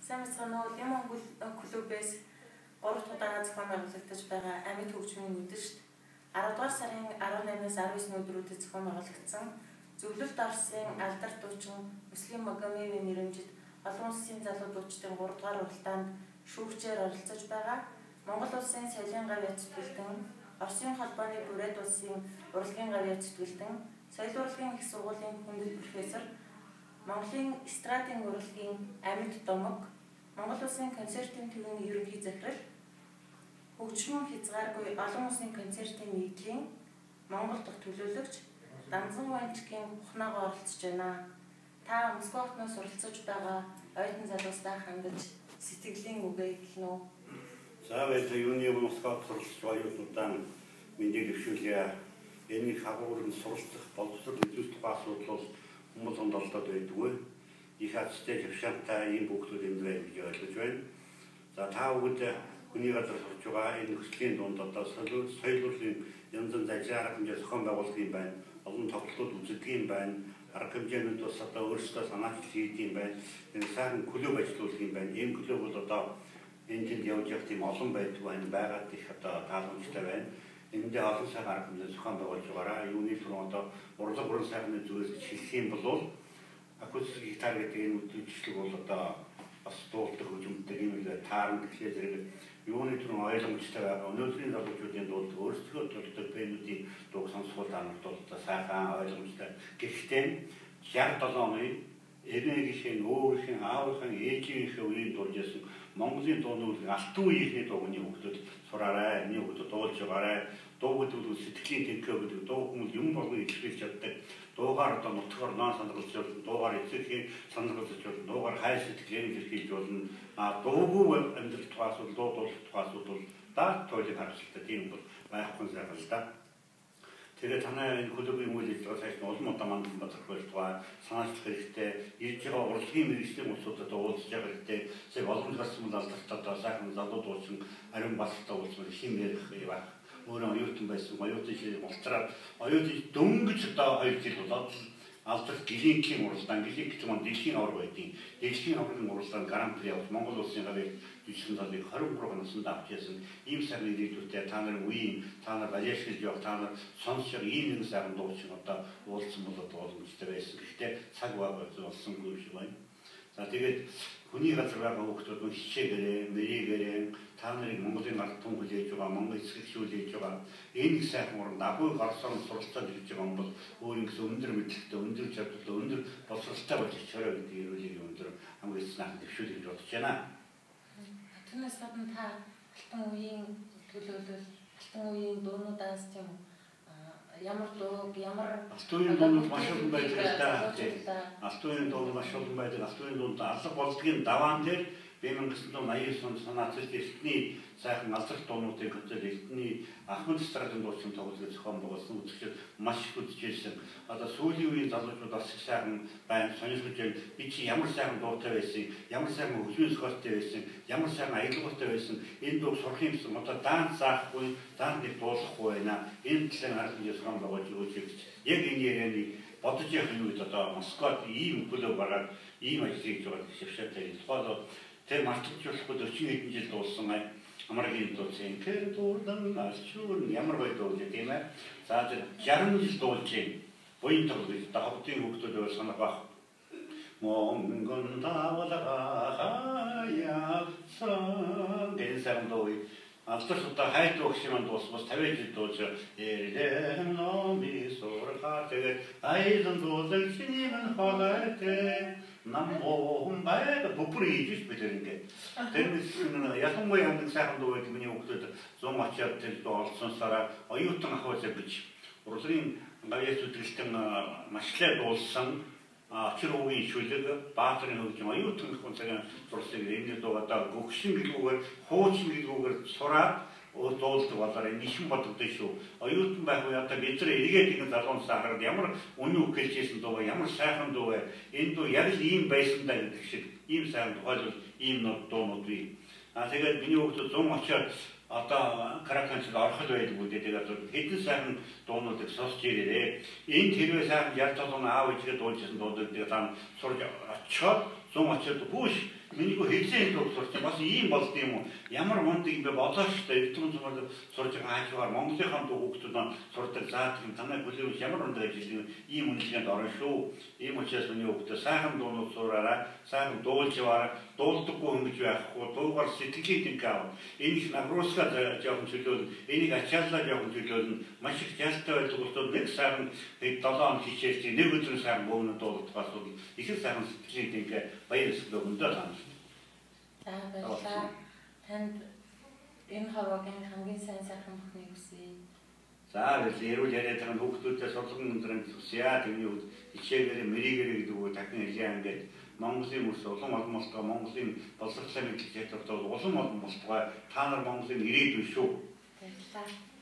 Сайн мэцгэнүү Лемон клубээс 3 дахь удаа зохион байгуулагдаж байгаа Амьд хөгжмийн үдэшт 10 дугаар сарын 18-аас 19 өдрүүдэд зохион байгуулагдсан Зөвлөлт Орсын алдар дуучин Муслим Магомевийн нэрэмжит олон улсын залуу дуучдын 3 дугаар уралдаанд шүүгчээр оролцож байгаа Монгол улсын соёлын гавьяа цэцгэлтэн, Оросын холбооны бүрээд улсын урлагийн гавьяа цэцгэлтэн, соёл урлагийн их сургуулийн хүндэт профессор, Монголын эстрадын урлагийн Амьд Домог, Монгол улсын концертын төвийн ерөнхий захирал, хөгжмөн хязгааргүй олон улсын концертын нийтлийн Монгол дахь төлөөлөгч Данзан Ванчкийн ухнаага оролцож байна. Та Москва хотноос оролцож байгаа оюутан залуустай хандаж сэтгэлийн үгээ хэлнэ үү? За баярлалаа. Юуны Москвад суралцж байгаа оюутнуудаа мэндийг дэвшүүлье. Энэ хагуурын суралцах боловсрол эзэмших тухай асуудал бол хүмүүс ондолдоод байдгүй. Их хацтай хөвшантай ийм бүхнүүд энд байна гэж ойлгож байна. За та бүгд хүний газар сурч байгаа энэ нөхцөлийн дунд одоо соёл урлагийн янз бүрийн зажиг хэмжээ зохион байгуулах юм байна. Олон тоглолтууд үздэг юм байна. Арга хэмжээнүүд бас одоо өөрсдөө санаачлал хийдэг юм байна. Энэ сайхан клуб ажиллуулах юм байна. Ийм клуб бол одоо энэ тэнд явж явах тийм олон байдгүй байна. Байгаад их одоо тааламжтай байна. Эндээ олон сайхан арга хэмжээ зохион байгуулж байгаараа юуны түрүү одоо урлаг бүрэн сайхны зүйлс хэлэх юм бол акустик гитар гэдэг энэ үдшилэг бол одоо бас дуулдаг хөгжмөнтэй юм л таарна гэхлээр зэрэг юуны түрүү ойлгомжтой байгаа. Өнөөдрийн залуучуудын дуулдаг өөрсдөө дуулдаг бэнүүдийн дуу сонсгол танарт бол сайхан ойлгомжтой. Гэхдээ 67 оны эрэгшин өөрхийн аавынхаа ээжийнхээ үеийн дуулж байсан Монголын дуунууд алтан үеийнхний дууны хөгжөлд сураарай. Миний хөгжөлд дуулж байгаарай. Дуу гэдэг сэтгэлийн тэнхээ гэдэг дуу хүмүүс юм болгон илэрхийлж чаддаг. Дуугаар одоо нутгаар наа санагдаж болно. Дуугаар эцэгхийн санагдаж болно. Дуугаар хай сэтгэлээр илэрхийлж болно. Дуугүй амьдрал тухай асуудал, дуу дуулах тухай асуудал бол даат тойлог харилцагтай тийм бол байхгүй сайхан л да. Тэгээд танай энэ клубын үйл ажиллагаа сайхан олон удаа мандсан базархуулж байгаа санаачлах хэрэгтэй. Ирж байгаа урлагийн мэргэжлийн улсуудад уулзж байгаа хэрэгтэй. Зөв олон гарсан алдартай одоо сайхан залуу дуучин ариун бастай уулзмал хим ярих юм. Өөрөө оюутан байсан, оюутан ширээ болтраад оюутан дөнгөж одоо 2 жил болоод алдарт гэлингийн уралдаан, гэлинг гэдэг нь дэлхийн авар байдیں۔ Дэлхийн аврын уралдаанд гран-при авч Монгол улсын гавьяа жүжигчин залыг 23 наснд авч яасан. Ийм сайхан ирээдүйтэй та нарын үеийн, та нар балиашгилж явах, та нар сонсож ийм нэг сайхан дуучин одоо уулзсан болоод боломжтой байсан. Гэхдээ цаг болсонгүй шиг байна. За тэгээд хүний газар байгаа хүмүүсд хичээгээрээ, мэрийгээрээ та нарыг Монголын ард түмэн хүлээж байгаа, Монгол эсрэгшүүлж байгаа энэ сайхан уран агуу гарсаар суралцаад ирж байгаа юм бол өөр ингэс өндөр мэдлэгтэй, өндөр чадвартай, өндөр боловсралтай болж ичээрэй гэдэг эрүүлгийг өндөр хамгийн эцнийх дэвшүүлж гэж бодож байна. Түүнээс гадна та алтан үеийн төлөөлөл, алтан үеийн дуунуудаас тийм ямар дуу, ямар алтан үеийн дуунууд маш олон байдаг да. Алтан үеийн дуунууд маш олон байдаг. Алтан үеийн дуунууд алга болдгийн даваан дээр 1989 онд санаачилж эртний сайхан алдар дуунуудын хөтөл эртний Ахмад эстрадын дуучин тоглож зохион байгуулсан үзэгчид маш их үзэж ирсэн. Одоо сүүлийн үеийн залуучууд бас их сайхан байна. Сонирхож байна. Би чи ямар сайхан дуутай байсан, ямар сайхан хөгжмийн зохиолтой байсан, ямар сайхан аялалтай байсан. Энэ дуу сурах юмсан. Одоо даанч заахгүй, даанч нэг дуулахгүй байна. Энэ талын арга хэмжээ зохион байгуулж өгч яг энэ ярианы бодож явах үед одоо Москвад ийм клуб гараад ийм ажил хийж байгаа шившээтэй. Тухайлбал тэр мартагдчихгүй 40 хэдэн жил дуулсан Америкийн дуучин тэр дуулан алчуун ямар байдгүй тийм ээ. За тэр 60 жил дуулж байна. Буян тоглож давтын хөгтөд санах бах. Монгон тавлага хаяасан гэсэн дууи алдар суда хайд өгшмэн дуусмас 50 жил дуулж эрэм номи сурха тэгээд айдан дуулан шинийн халаатай намбом байг бүпри хийж битэрингээ. Тэр ялангуяа хандаг сайхан дуу гэдэг миний хүүхдүүд 100 ачаар тэр дуу олсонсараа оюутан ахвалаа гэж урлагийн гавьяа зүтгэлтэн машлаа дуулсан Очир үеийн шүлэг, баатрын хөгжим, оюутан хүмүүсийн зурсыг энэ дуу одоо гөгшин гэлгүүгээр, хуучин гэлгүүгээр сураад дуулдаг болоор нэшин бодогдсон шүү. Оюутан байх үе одоо бид нар эргээд ингэ залуусаа хараад ямар үнэн үг хэлжсэн дуу, ямар сайхан дуу вэ? Энэ дуу яг л ийм байсан даа гэдэг шиг ийм сайхан тухайлбал ийм дуунууд бий. Тэгээд миний хүүхдүүд 100 очоод одоо Караканчд орхол байдгүй тэгээд хэдэн сайхан дуунуудыг сонсч ирээрээ. Энд хэрвээ сайхан 67 он аав ээжгээ дуулжсэн дуудаад тэгээд та сурж очоод 100 очоод бүш Миний хэлсэн үг сурч бас ийм болд юм уу? Ямар мунд юм бэ бодооч та эрдэнэ цомор сурж байгаа хажуугаар Монголынхаа хүүхдүүд маань сурдаг заадаг танай бүлээн ямар мунд ажиллаж ийм үнэлгээнд орно шүү. Ийм учраас миний хүүхдээ сайхан дуунууд сураараа, сайхан дуулж яваараа, дуулдаггүй хүн гэж байхгүй, дуугаар сэтгэлийн тэнхээ. Энийг нагруулсаа жоохон чөлөөлнө. Энийг ачааллаа жоохон чөлөөлнө. Маш их ялтай байдаг бол нэг сайхан 7 хоног хичээж нэг өдөр сайхан бөөнө дуулдагаас бол их сайхан сэтгэлийн тэнхээ баяр ёслол өндөө таана. За баярлалаа. Танд энэ хаваагийн хамгийн сайн сайхан бүхнийг хүсье. За эрүүл яриад байгаа хүүхдүүдэд сургалтын өндрөнд хүсье. Тэний үед хичээгээрээ мэрийгээрээ гэдэг үг дахин хэлье ингээд Монголын мөрс улам олмолтгой Монголын боловсролын мэдлэг чадвартай улам олмолтгой та нар Монголын ирээдүйн шүү. Баярлалаа.